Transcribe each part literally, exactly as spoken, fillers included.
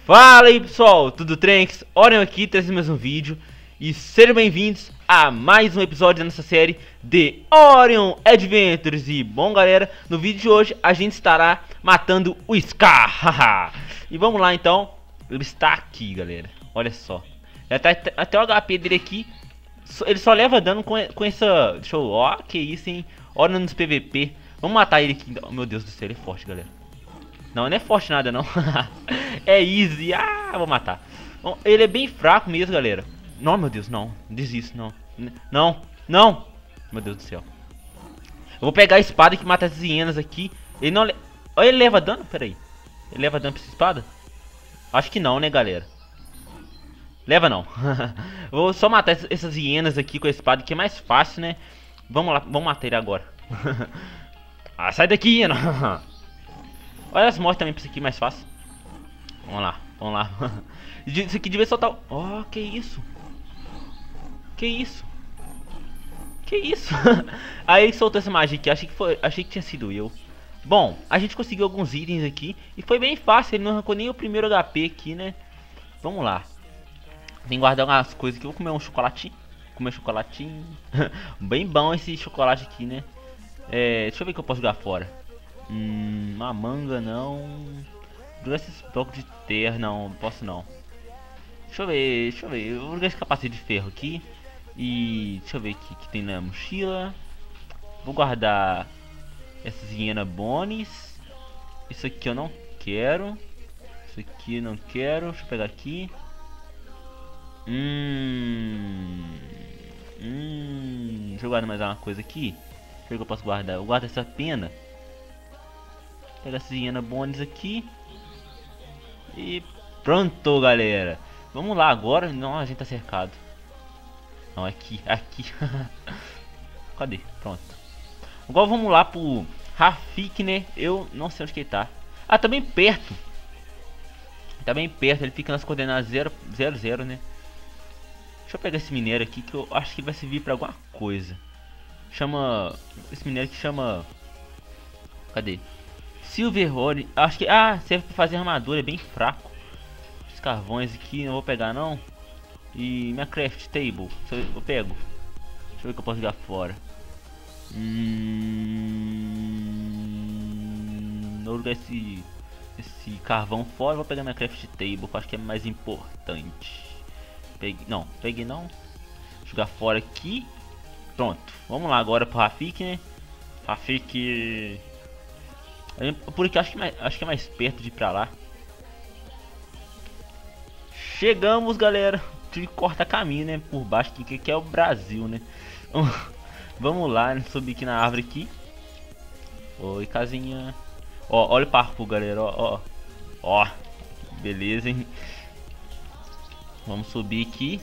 Fala aí pessoal, tudo Tranks? Orion aqui, trazendo mais um vídeo. E sejam bem-vindos a mais um episódio da nossa série de Orion Adventures. E bom galera, no vídeo de hoje a gente estará matando o Scar. E vamos lá então, ele está aqui galera, olha só. Até, até o H P dele aqui, ele só leva dano com, com essa... Deixa eu... Ó, que isso hein, Orion nos P V P. Vamos matar ele aqui, oh, meu Deus do céu, ele é forte galera. Não, não é forte nada não. É easy. Ah, vou matar. Bom, ele é bem fraco mesmo, galera. Não, meu Deus, não. Desisto, não. Não, não. Meu Deus do céu. Eu vou pegar a espada que mata as hienas aqui. Ele não... Le... Olha, ele leva dano? Pera aí. Ele leva dano pra essa espada? Acho que não, né, galera? Leva não. Vou só matar essas hienas aqui com a espada, que é mais fácil, né? Vamos lá, vamos matar ele agora. Ah, sai daqui, hiena. Olha as mortes também pra isso aqui, mais fácil. Vamos lá, vamos lá. Isso aqui devia soltar... Oh, que isso? Que isso? Que isso? Aí ele soltou essa magia aqui, achei que, foi... achei que tinha sido eu. Bom, a gente conseguiu alguns itens aqui. E foi bem fácil, ele não arrancou nem o primeiro H P aqui, né? Vamos lá. Tem que guardar umas coisas aqui, vou comer um chocolatinho. Comer um chocolatinho. Bem bom esse chocolate aqui, né? É... Deixa eu ver o que eu posso jogar fora. Hum, uma manga não. Jogar esses blocos de terra, não, não posso não. Deixa eu ver, deixa eu ver. Eu vou jogar esse capacete de ferro aqui. E deixa eu ver o que, que tem na mochila. Vou guardar essas hiena bones. Isso aqui eu não quero. Isso aqui eu não quero. Deixa eu pegar aqui. Hum. Hum. Deixa eu guardar mais uma coisa aqui. Deixa eu ver o que eu posso guardar. Eu guardo essa pena. Pega essa hiena bones aqui. E pronto, galera. Vamos lá agora. Não, a gente tá cercado. Não, aqui, aqui. Cadê? Pronto. Agora vamos lá pro Rafik, né? Eu não sei onde que ele tá. Ah, tá bem perto. Tá bem perto, ele fica nas coordenadas zero, zero, zero, né? Deixa eu pegar esse minério aqui que eu acho que vai servir pra alguma coisa. Chama... Esse minério que chama... Cadê? Silver Ore, acho que... Ah, serve pra fazer armadura, é bem fraco. Os carvões aqui, não vou pegar não. E minha craft table, eu pego. Deixa eu ver o que eu posso jogar fora. Hum... Vou jogar esse... Esse carvão fora, vou pegar minha craft table, que eu acho que é mais importante. Peguei... Não, peguei não. Jogar fora aqui. Pronto, vamos lá agora pro Rafik, né? Rafik... Porque acho que, mais, acho que é mais perto de ir pra lá. Chegamos, galera. Tive que cortar caminho, né? Por baixo, que, que é o Brasil, né? Vamos lá, subir aqui na árvore aqui. Oi, casinha. Ó, olha o parkour, galera. Ó, ó. Ó, beleza, hein? Vamos subir aqui.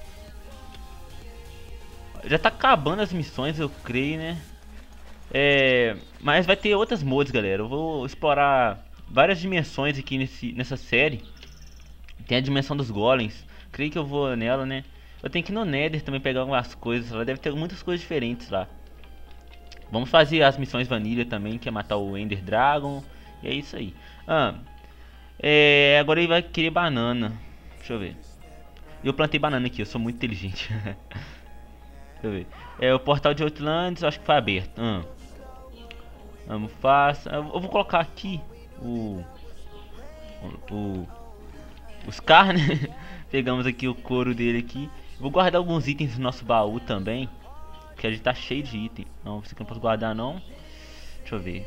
Já tá acabando as missões, eu creio, né? É, mas vai ter outras mods, galera. Eu vou explorar várias dimensões aqui nesse, nessa série. Tem a dimensão dos golems. Creio que eu vou nela, né? Eu tenho que ir no Nether também pegar algumas coisas. Lá deve ter muitas coisas diferentes lá. Vamos fazer as missões vanilla também, que é matar o Ender Dragon. E é isso aí. Ah, é, agora ele vai querer banana. Deixa eu ver. Eu plantei banana aqui, eu sou muito inteligente. Deixa eu ver. É, o portal de Outlands, acho que foi aberto. Ah. Vamos faça. Eu vou colocar aqui o o, o os Scar, né? Pegamos aqui o couro dele aqui. Vou guardar alguns itens no nosso baú também, porque a gente tá cheio de item. Não, isso aqui não posso guardar não. Deixa eu ver.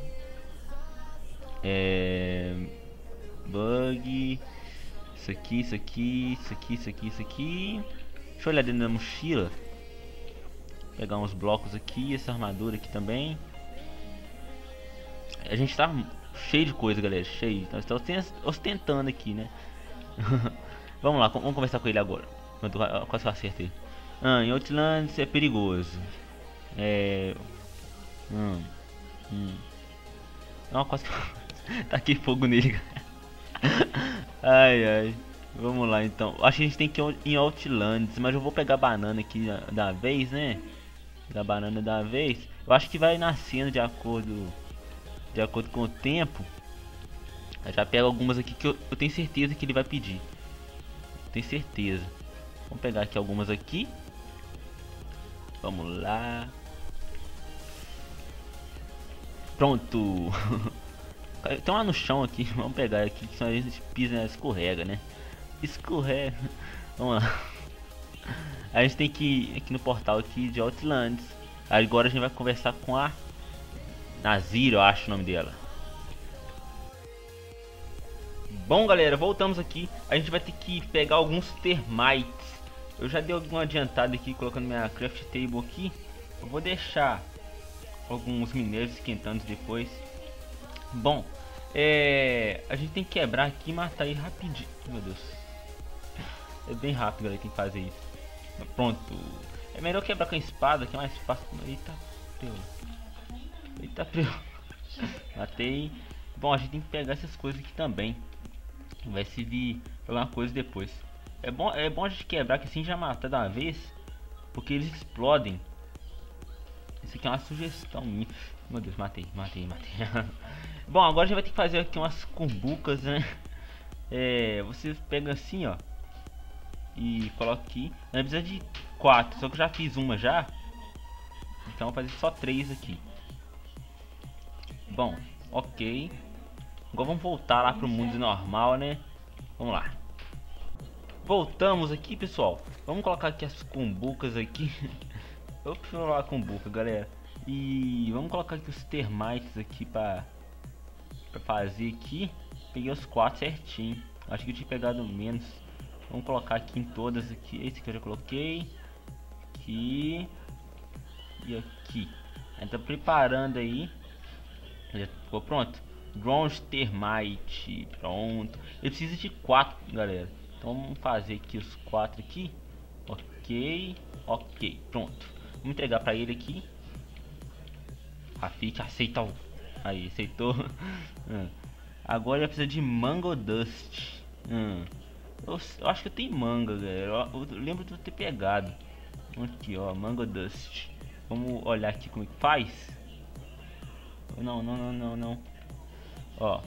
É... Bug. Isso aqui, isso aqui, isso aqui, isso aqui, isso aqui. Deixa eu olhar dentro da mochila. Pegar uns blocos aqui, essa armadura aqui também. A gente tá cheio de coisa, galera, cheio. Então estamos ostentando aqui, né? Vamos lá, vamos conversar com ele agora. Quase que eu acerto ele. Ah, em Outlands é perigoso. É... Hum... Hum... Não, quase que... Tá aqui fogo nele. Ai, ai. Vamos lá, então. Acho que a gente tem que ir em Outlands, mas eu vou pegar a banana aqui da, da vez, né? Da banana da vez. Eu acho que vai nascendo de acordo... De acordo com o tempo. Eu já pego algumas aqui que eu, eu tenho certeza que ele vai pedir. Tenho certeza. Vamos pegar aqui algumas aqui. Vamos lá. Pronto. Tem uma no chão aqui. Vamos pegar aqui, que senão a gente pisa e escorrega, né? Escorrega. Vamos lá. A gente tem que ir aqui no portal aqui de Outlands. Agora a gente vai conversar com a Nazir, eu acho o nome dela. Bom, galera, voltamos aqui. A gente vai ter que pegar alguns termites. Eu já dei alguma adiantada aqui, colocando minha craft table aqui. Eu vou deixar alguns minérios esquentando depois. Bom, é... a gente tem que quebrar aqui e matar ele rapidinho. Meu Deus. É bem rápido, galera, tem que fazer isso. Pronto. É melhor quebrar com a espada, que é mais fácil. Eita, preu. Eita, preu. Matei. Bom, a gente tem que pegar essas coisas aqui também. Vai servir pra alguma coisa depois. É bom, é bom a gente quebrar, que assim já matar de uma vez. Porque eles explodem. Isso aqui é uma sugestão minha. Meu Deus, matei, matei, matei. Bom, agora a gente vai ter que fazer aqui umas cumbucas, né? É, você pega assim, ó. E coloca aqui. Não precisa de quatro, só que eu já fiz uma já. Então vou fazer só três aqui. Bom, ok. Agora vamos voltar lá pro mundo normal, né? Vamos lá. Voltamos aqui, pessoal. Vamos colocar aqui as cumbucas aqui. Eu prefiro falar cumbuca, galera. E vamos colocar aqui os termites aqui pra, pra fazer aqui. Peguei os quatro certinho. Acho que eu tinha pegado menos. Vamos colocar aqui em todas aqui. Esse que eu já coloquei. Aqui. E aqui. A gente tá preparando aí. Já ficou pronto. Bronze termite. Pronto. Ele precisa de quatro, galera. Então vamos fazer aqui os quatro aqui. Ok. Ok. Pronto. Vamos entregar pra ele aqui. Rafik, aceita o... Aí, aceitou. hum. Agora ele precisa de mango dust. Hum. Eu, eu acho que eu tenho manga, galera. Eu, eu lembro de eu ter pegado. Aqui, ó, mango dust. Vamos olhar aqui como é que faz. Não, não, não, não, não. Ó.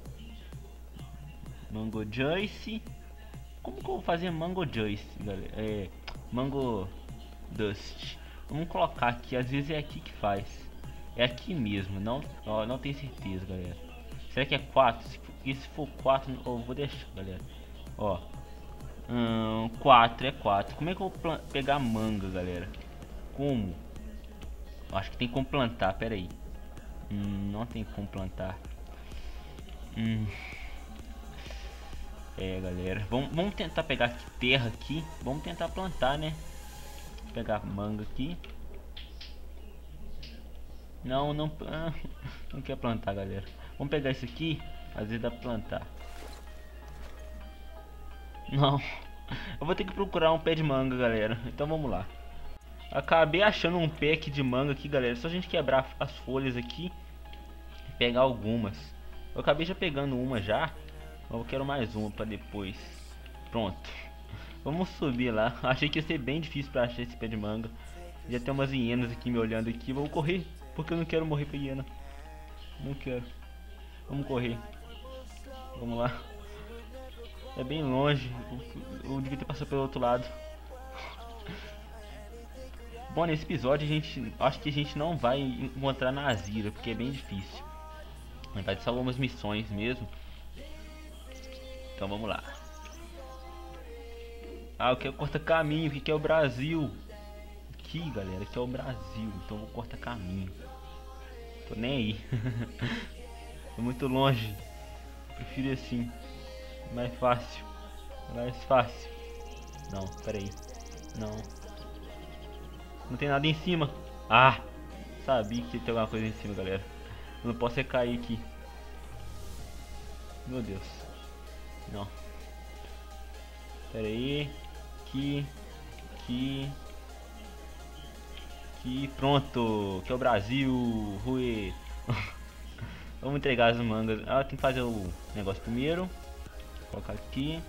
Mango juice. Como que eu vou fazer mango juice, galera? É, mango dust. Vamos colocar aqui, às vezes é aqui que faz. É aqui mesmo, não, ó, não tenho certeza, galera. Será que é quatro? Se, se for quatro, eu vou deixar, galera. Ó, hum, quatro é quatro. Como é que eu vou pegar manga, galera? Como? Eu acho que tem como plantar, pera aí. Hum, não tem como plantar. Hum. É, galera, vamos, vamos tentar pegar aqui terra aqui. Vamos tentar plantar, né? Vou pegar manga aqui. Não, não, não quer plantar, galera. Vamos pegar isso aqui. Às vezes dá pra plantar. Não. Eu vou ter que procurar um pé de manga, galera. Então vamos lá. Acabei achando um pé aqui de manga aqui, galera. Só a gente quebrar as folhas aqui e pegar algumas. Eu acabei já pegando uma já. Eu quero mais uma pra depois. Pronto. Vamos subir lá. Achei que ia ser bem difícil pra achar esse pé de manga. Já tem umas hienas aqui me olhando aqui. Vou correr, porque eu não quero morrer pra hiena. Não quero. Vamos correr. Vamos lá. É bem longe. Eu, eu devia ter passado pelo outro lado. Bom, nesse episódio a gente... Acho que a gente não vai encontrar Nazira, porque é bem difícil. Vai ter só algumas missões mesmo. Então vamos lá. Ah, eu quero cortar caminho, que é o Brasil. Aqui, galera, que é o Brasil. Então eu vou cortar caminho. Tô nem aí. É muito longe. Prefiro assim. Mais fácil. Mais fácil. Não, pera aí. Não. Não tem nada em cima. Ah! Sabia que tem alguma coisa em cima, galera. Eu não posso é cair aqui. Meu Deus. Não. Pera aí. Aqui. Aqui. Aqui. Pronto. Que é o Brasil. Rui. Vamos entregar as mangas. Ah, tem que fazer o negócio primeiro. Vou colocar aqui.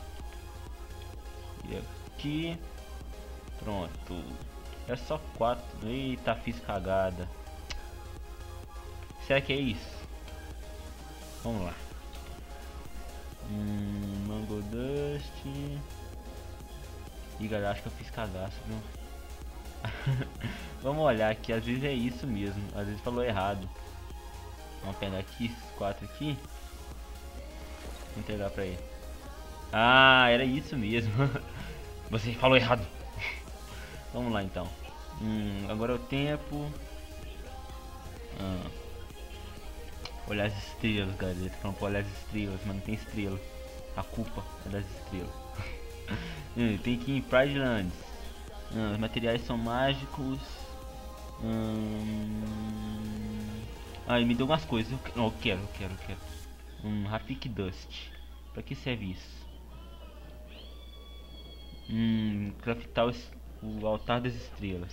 E aqui. Pronto. É só quatro. Eita, fiz cagada. Será que é isso? Vamos lá. Hum, Mango Dust. Ih, galera, acho que eu fiz cadastro, viu? Vamos olhar aqui, às vezes é isso mesmo, às vezes falou errado. Vamos pegar aqui esses quatro aqui. Vou entregar pra ele. Ah, era isso mesmo. Você falou errado. Vamos lá então. Hum, agora é o tempo. Ah. Olhar as estrelas, galera. Tô falando pra olhar as estrelas, mas não tem estrela. A culpa é das estrelas. hum, tem que ir em Pride Lands. Hum, os materiais são mágicos. Hum... Ah, ele me deu umas coisas. Eu, não, eu quero, eu quero, eu quero. Um Rapid Dust. Pra que serve isso? Hum, craftar o, o altar das estrelas.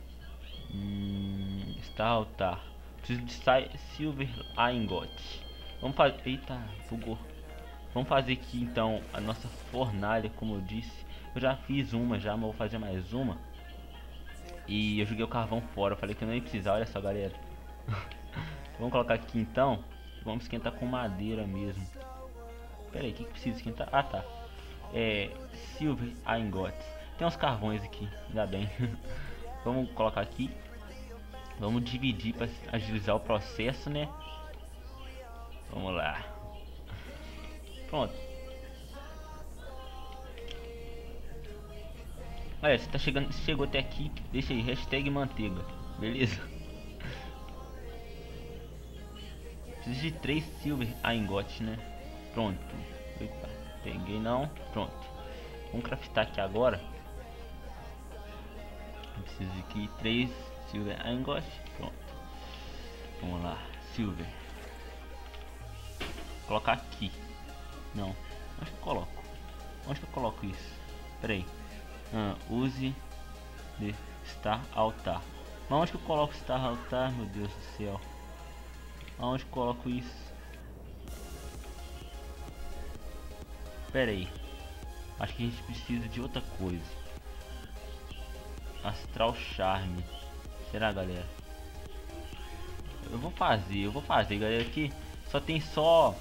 Hum, está altar. Preciso de Silver Ingot. Vamos fazer. Eita, bugou. Vamos fazer aqui então a nossa fornalha, como eu disse. Eu já fiz uma já, mas vou fazer mais uma. E eu joguei o carvão fora. Eu falei que eu não ia precisar, olha só, galera. Vamos colocar aqui então. Vamos esquentar com madeira mesmo. Pera aí, o que, que precisa esquentar? Ah, tá. É. Silver Ingot. Tem uns carvões aqui, ainda bem. Vamos colocar aqui. Vamos dividir para agilizar o processo, né? Vamos lá. Pronto. Olha, você tá chegando, chegou até aqui, deixa aí, hashtag manteiga, beleza? Preciso de três silver ingots, né? Pronto. Eita, peguei não, pronto. Vamos craftar aqui agora. Eu preciso de aqui três silver ingots, pronto. Vamos lá, silver. Vou colocar aqui. Não, onde que eu coloco? Onde que eu coloco isso? Pera aí. Ah, use de Star Altar. Mas onde que eu coloco Star Altar, meu Deus do céu? Aonde que eu coloco isso? Pera aí. Acho que a gente precisa de outra coisa. Astral Charme. Será, galera? Eu vou fazer, eu vou fazer, galera. Aqui só tem só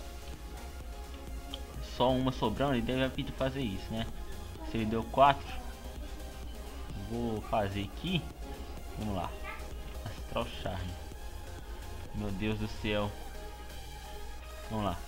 Só uma sobrando. Ele deve pedir fazer isso, né? Se ele deu quatro, vou fazer aqui. Vamos lá. Astral Charme. Meu Deus do céu. Vamos lá.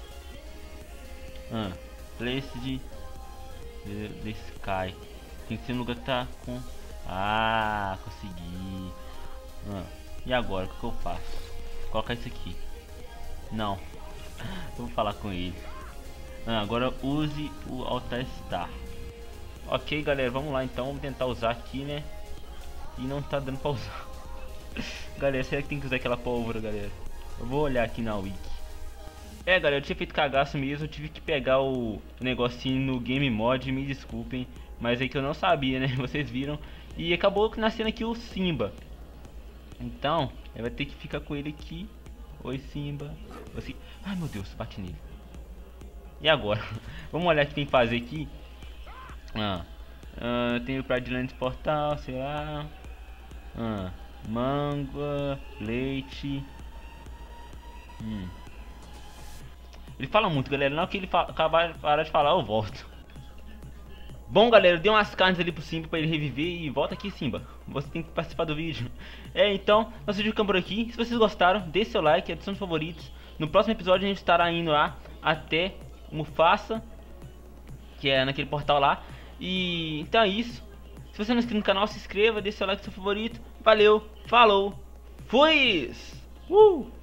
Ah, place de The Sky. Tem que ser no lugar que tá com. Ah, consegui. Ah, e agora o que, que eu faço? Vou colocar isso aqui. Não. Vou falar com ele. Ah, agora use o Altar Star. Ok, galera, vamos lá então. Vamos tentar usar aqui, né? E não tá dando pra usar. Galera, será que tem que usar aquela pólvora, galera? Eu vou olhar aqui na wiki. É, galera, eu tinha feito cagaço mesmo. Eu tive que pegar o negocinho no Game Mod. Me desculpem, mas é que eu não sabia, né? Vocês viram. E acabou nascendo aqui o Simba. Então, vai ter que ficar com ele aqui. Oi, Simba. Assim... Ai, meu Deus, bate nele. E agora? Vamos olhar o que tem que fazer aqui. Ah, ah, tem o Pride Lands Portal, sei lá. Ah, manga, leite. Hum. Ele fala muito, galera. Não que ele acabar parar de falar, eu volto. Bom, galera, dei umas carnes ali pro Simba pra ele reviver. E volta aqui, Simba. Você tem que participar do vídeo. É, então, nosso vídeo fica por aqui. Se vocês gostaram, deixe seu like, adicione os favoritos. No próximo episódio a gente estará indo lá até Mufasa, que é naquele portal lá. E então é isso. Se você não é inscrito no canal, se inscreva, deixe seu like, seu favorito. Valeu, falou, fui! Uh!